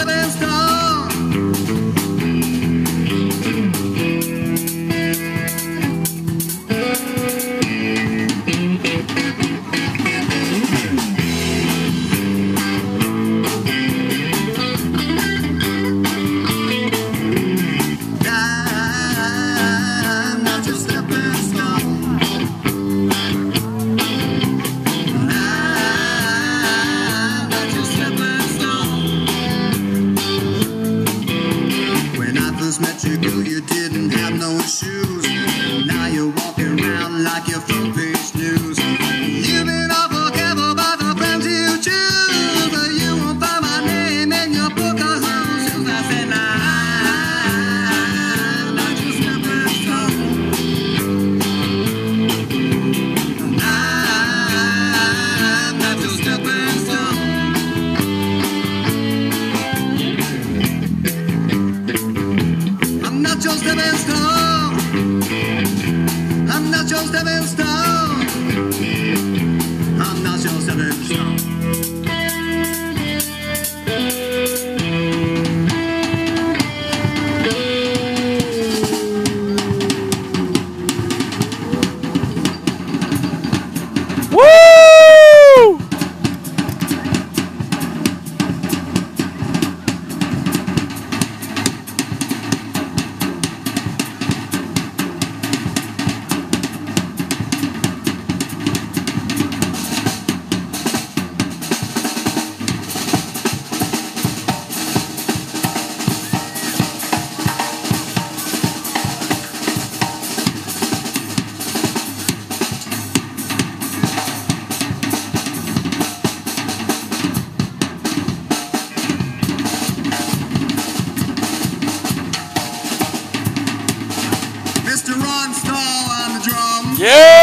stepping stone. I'm not your stepping stone. I'm not your stepping stone. When I first met you, girl, you didn't have no shoes. Now you're walking around like your front page news. You've been awful careful about the friends you choose, but you won't find my name in your book of who's. I said, I'm not your stepping stone. I'm not your stepping stone. I'm not your stepping stone. I'm not your stepping stone. I'm not your stepping stone. Woo! Mr. Ron Stahl on the drums. Yeah!